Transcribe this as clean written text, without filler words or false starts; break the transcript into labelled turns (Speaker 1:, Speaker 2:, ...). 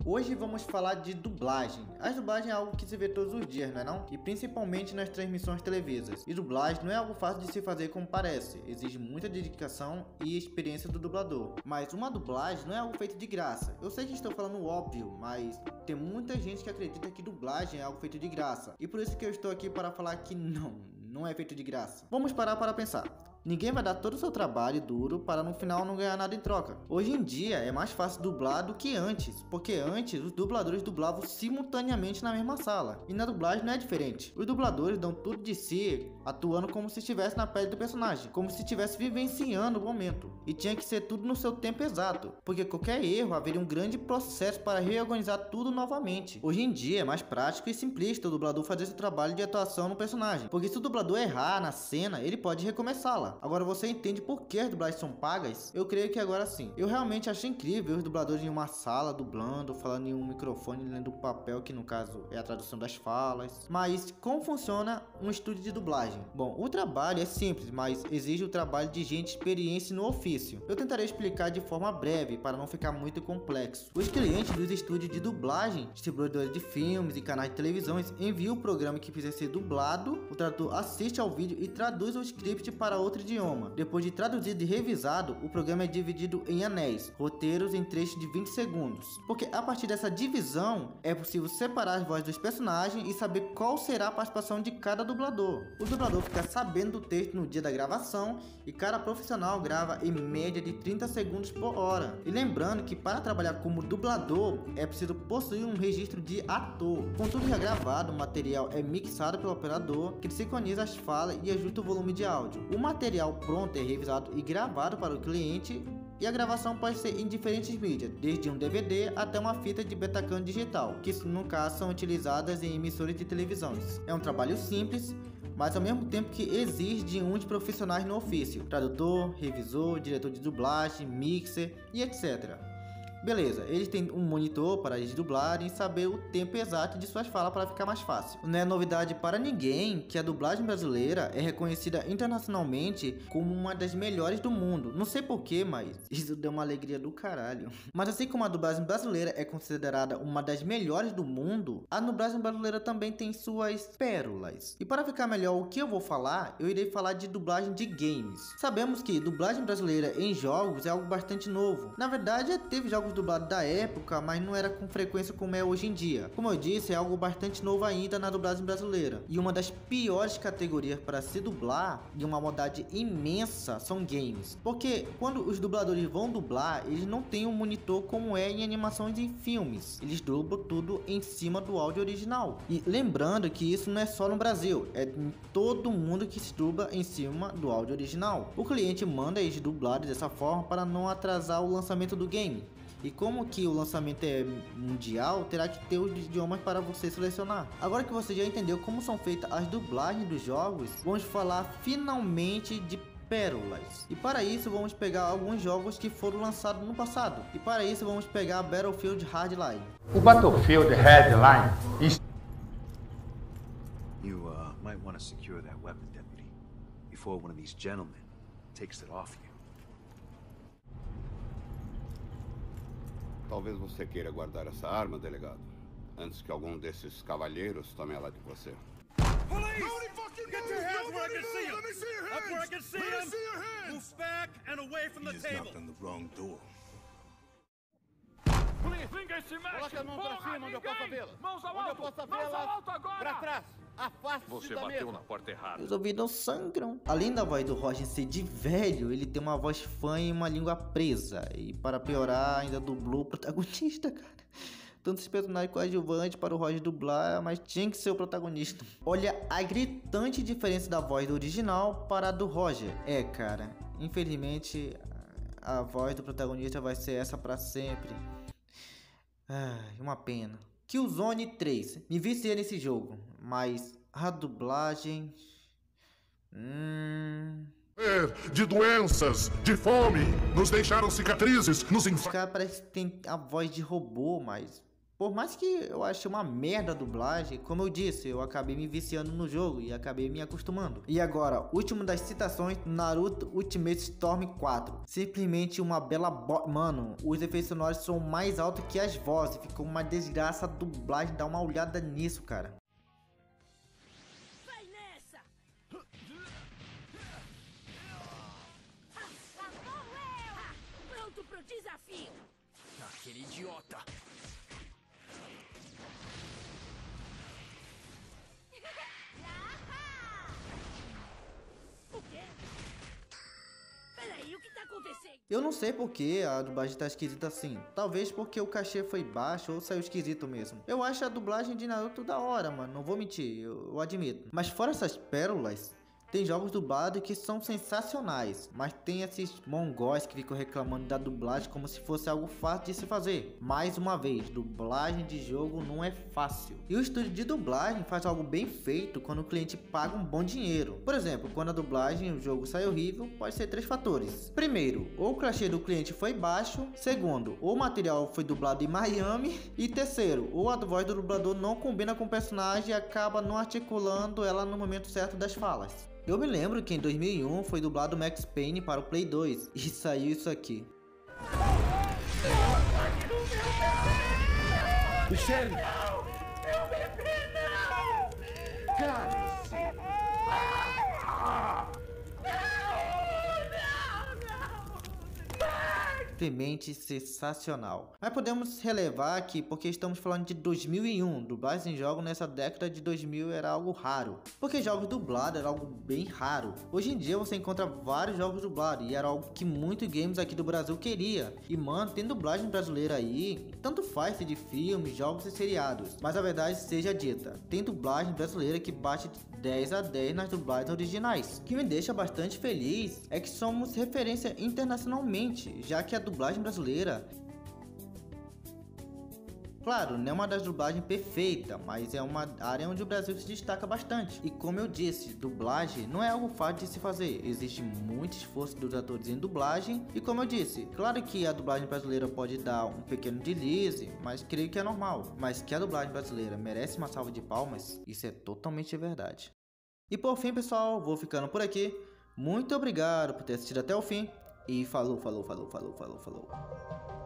Speaker 1: Hoje vamos falar de dublagem. A dublagem é algo que se vê todos os dias, não é não? E principalmente nas transmissões televisas. E dublagem não é algo fácil de se fazer como parece. Exige muita dedicação e experiência do dublador. Mas uma dublagem não é algo feito de graça. Eu sei que estou falando óbvio, mas tem muita gente que acredita que dublagem é algo feito de graça. E por isso que eu estou aqui para falar que não é feito de graça. Vamos parar para pensar. Ninguém vai dar todo o seu trabalho duro para no final não ganhar nada em troca. Hoje em dia é mais fácil dublar do que antes, porque antes os dubladores dublavam simultaneamente na mesma sala. E na dublagem não é diferente. Os dubladores dão tudo de si, atuando como se estivesse na pele do personagem, como se estivesse vivenciando o momento. E tinha que ser tudo no seu tempo exato, porque qualquer erro haveria um grande processo para reorganizar tudo novamente. Hoje em dia é mais prático e simplista o dublador fazer seu trabalho de atuação no personagem, porque se o dublador errar na cena, ele pode recomeçá-la. Agora você entende por que as dublagens são pagas? Eu creio que agora sim. Eu realmente acho incrível os dubladores em uma sala dublando, falando em um microfone, lendo o papel, que no caso é a tradução das falas. Mas como funciona um estúdio de dublagem? Bom, o trabalho é simples, mas exige o trabalho de gente experiente no ofício. Eu tentarei explicar de forma breve para não ficar muito complexo. Os clientes dos estúdios de dublagem, distribuidores de filmes e canais de televisão, enviam o programa que precisa ser dublado, o tradutor assiste ao vídeo e traduz o script para outro idioma. Depois de traduzido e revisado, o programa é dividido em anéis, roteiros em trechos de 20 segundos. Porque a partir dessa divisão, é possível separar as vozes dos personagens e saber qual será a participação de cada dublador. O dublador fica sabendo do texto no dia da gravação e cada profissional grava em média de 30 segundos por hora. E lembrando que para trabalhar como dublador, é preciso possuir um registro de ator. Com tudo já gravado, o material é mixado pelo operador, que sincroniza as falas e ajusta o volume de áudio. O material pronto é revisado e gravado para o cliente, e a gravação pode ser em diferentes mídias, desde um DVD até uma fita de Betacam digital, que no caso são utilizadas em emissoras de televisões. É um trabalho simples, mas ao mesmo tempo que exige de um de profissionais no ofício: tradutor, revisor, diretor de dublagem, mixer e etc. Beleza, eles têm um monitor para eles dublarem e saber o tempo exato de suas falas para ficar mais fácil. Não é novidade para ninguém que a dublagem brasileira é reconhecida internacionalmente como uma das melhores do mundo. Não sei porquê, mas isso deu uma alegria do caralho. Mas assim como a dublagem brasileira é considerada uma das melhores do mundo, a dublagem brasileira também tem suas pérolas. E para ficar melhor o que eu vou falar, eu irei falar de dublagem de games. Sabemos que dublagem brasileira em jogos é algo bastante novo. Na verdade, já teve jogos dublados da época, mas não era com frequência como é hoje em dia. Como eu disse, é algo bastante novo ainda na dublagem brasileira. E uma das piores categorias para se dublar, de uma maldade imensa, são games. Porque quando os dubladores vão dublar, eles não têm um monitor como é em animações e filmes. Eles dublam tudo em cima do áudio original. E lembrando que isso não é só no Brasil, é em todo mundo que se dubla em cima do áudio original. O cliente manda eles dublarem dessa forma para não atrasar o lançamento do game. E como que o lançamento é mundial, terá que ter os idiomas para você selecionar. Agora que você já entendeu como são feitas as dublagens dos jogos, vamos falar finalmente de pérolas. E para isso vamos pegar alguns jogos que foram lançados no passado. E para isso vamos pegar Battlefield Hardline.
Speaker 2: O Battlefield Hardline.
Speaker 3: You might want to secure that weapon, deputy, before one of these gentlemen takes it off you.
Speaker 4: Talvez você queira guardar essa arma, delegado, antes que algum desses cavalheiros tome ela de você.
Speaker 5: Police! Get your hands where I can see them! Up where I can see them! Move back and away from the table!
Speaker 3: Knocked on the wrong door.
Speaker 5: Ninguém se mexe!
Speaker 6: Coloque a mão pra cima, onde eu possa vê-la.
Speaker 5: Mãos ao
Speaker 6: Onde eu
Speaker 5: alto!
Speaker 6: possa
Speaker 5: Mãos ao
Speaker 6: vê-la.
Speaker 5: alto agora!
Speaker 6: Pra trás! Afaste-se
Speaker 5: Você
Speaker 6: da
Speaker 5: bateu
Speaker 6: mesa.
Speaker 5: na porta errada.
Speaker 1: Os ouvidos sangram. Além da voz do Roger ser de velho, ele tem uma voz fã e uma língua presa. E para piorar, ainda dublou o protagonista, cara. Tanto esse personagem coadjuvante para o Roger dublar, mas tinha que ser o protagonista. Olha a gritante diferença da voz do original para a do Roger. É, cara, infelizmente a voz do protagonista vai ser essa para sempre. Uma pena. Killzone 3. Me viciei nesse jogo, mas a dublagem...
Speaker 7: De doenças, de fome, nos deixaram cicatrizes, nos
Speaker 1: Os caras parecem que tem a voz de robô, mas Por mais que eu achei uma merda a dublagem, como eu disse, eu acabei me viciando no jogo e acabei me acostumando. E agora, último das citações, Naruto Ultimate Storm 4. Simplesmente uma bela Mano, os efeitos sonoros são mais altos que as vozes, ficou uma desgraça a dublagem, dá uma olhada nisso, cara.
Speaker 8: Vai nessa! Pronto pro desafio!
Speaker 5: Aquele idiota!
Speaker 8: O quê? Peraí, o que tá acontecendo?
Speaker 1: Eu não sei porque a dublagem tá esquisita assim. Talvez porque o cachê foi baixo ou saiu esquisito mesmo. Eu acho a dublagem de Naruto da hora, mano. Não vou mentir, eu admito. Mas fora essas pérolas, tem jogos dublados que são sensacionais, mas tem esses mongóis que ficam reclamando da dublagem como se fosse algo fácil de se fazer. Mais uma vez, dublagem de jogo não é fácil. E o estúdio de dublagem faz algo bem feito quando o cliente paga um bom dinheiro. Por exemplo, quando a dublagem o jogo sai horrível, pode ser 3 fatores. Primeiro, ou o cachê do cliente foi baixo. Segundo, ou o material foi dublado em Miami. E terceiro, ou a voz do dublador não combina com o personagem e acaba não articulando ela no momento certo das falas. Eu me lembro que em 2001 foi dublado Max Payne para o Play 2 e saiu isso aqui.
Speaker 5: Michelle!
Speaker 8: Meu bebê, não!
Speaker 5: Cara!
Speaker 1: Simplesmente sensacional. Mas podemos relevar aqui porque estamos falando de 2001, dublagem em jogos nessa década de 2000 era algo raro, porque jogos dublados era algo bem raro. Hoje em dia você encontra vários jogos dublados e era algo que muitos games aqui do Brasil queria. E mano, tem dublagem brasileira aí, tanto faz de filmes, jogos e seriados, mas a verdade seja dita, tem dublagem brasileira que bate 10 a 10 nas dublagens originais. O que me deixa bastante feliz é que somos referência internacionalmente, já que a dublagem brasileira, claro, não é uma das dublagens perfeitas, mas é uma área onde o Brasil se destaca bastante. E como eu disse, dublagem não é algo fácil de se fazer, existe muito esforço dos atores em dublagem. E como eu disse, claro que a dublagem brasileira pode dar um pequeno deslize, mas creio que é normal. Mas que a dublagem brasileira merece uma salva de palmas, isso é totalmente verdade. E por fim, pessoal, vou ficando por aqui. Muito obrigado por ter assistido até o fim. E falou.